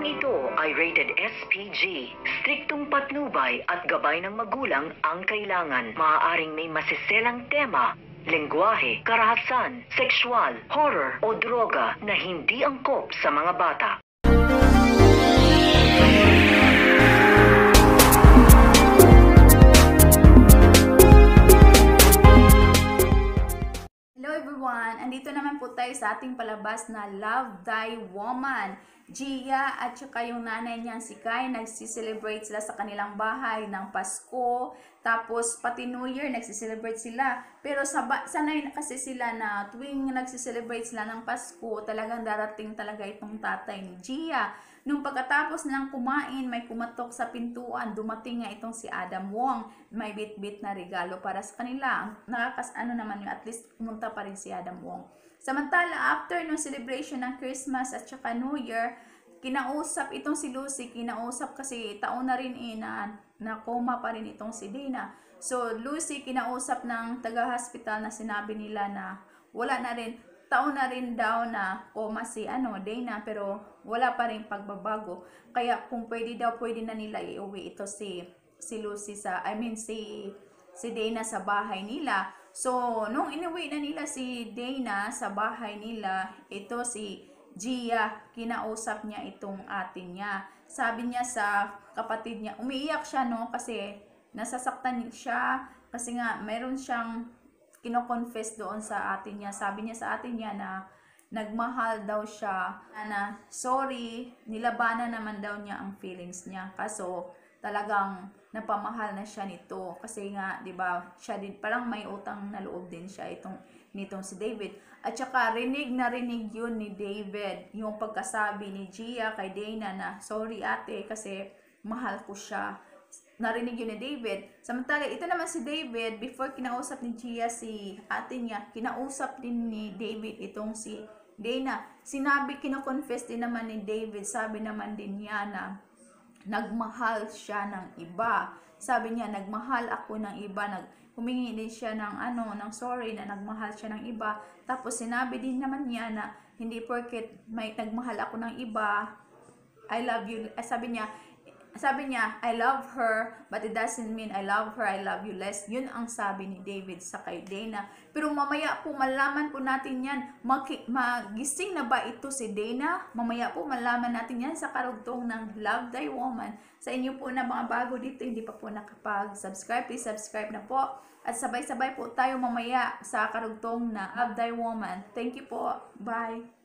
Programang ito ay rated SPG. Striktong patnubay at gabay ng magulang ang kailangan. Maaaring may masiselang tema, lengguwahe, karahasan, sexual, horror o droga na hindi angkop sa mga bata. Hello everyone! Andito naman po tayo sa ating palabas na Love Thy Woman. Gia at saka yung nanay niyang si Kai, nagsiselebrate sila sa kanilang bahay ng Pasko. Tapos pati New Year, nagsiselebrate sila. Pero sanay na kasi sila na tuwing nagsiselebrate sila ng Pasko, talagang darating talaga itong tatay ni Gia. Nung pagkatapos nilang kumain, may kumatok sa pintuan, dumating nga itong si Adam Wong. May bit-bit na regalo para sa kanila. Nakakasano naman yun, at least pumunta pa rin si Adam Wong. Samantala, after nung celebration ng Christmas at saka New Year, kinausap itong si Lucy, kinausap kasi taon na rin na coma pa rin itong si Dana. So, Lucy kinausap ng taga-hospital na sinabi nila na wala na rin, taon na rin daw na coma si Dana, pero wala pa rin pagbabago. Kaya kung pwede daw, pwede na nila iuwi ito si Lucy si Dana sa bahay nila. So, nung inuwi na nila si Dana sa bahay nila, ito si Gia, kinausap niya itong ate niya. Sabi niya sa kapatid niya, umiiyak siya kasi nasasaktan siya kasi nga mayroon siyang kino-confess doon sa ate niya. Sabi niya sa ate niya na nagmahal daw siya, na sorry, nilabanan naman daw niya ang feelings niya. Kaso talagang napamahal na siya nito kasi nga 'di ba, siya din parang may utang na loob din siya nitong si David. At saka rinig yun ni David yung pagkasabi ni Gia kay Dana na sorry ate kasi mahal ko siya. Narinig yun ni David. Samantala ito naman si David, before kinausap ni Gia si ate niya, kinausap din ni David itong si Dana. Kino-confess din naman ni David, sabi naman din niya na nagmahal siya ng iba. Sabi niya, nagmahal ako ng iba. Humingi din siya ng sorry na nagmahal siya ng iba. Tapos sinabi din naman niya na hindi porket may nagmahal ako ng iba, I love you. Sabi niya, I love her, but it doesn't mean I love her, I love you less. Yun ang sabi ni David sa kay Dana. Pero mamaya po, malaman po natin yan. Magising na ba ito si Dana? Mamaya po, malaman natin yan sa karugtong ng Love Thy Woman. Sa inyo po na mga bago dito, hindi pa po nakapag-subscribe, please subscribe na po. At sabay-sabay po tayo mamaya sa karugtong na Love Thy Woman. Thank you po. Bye!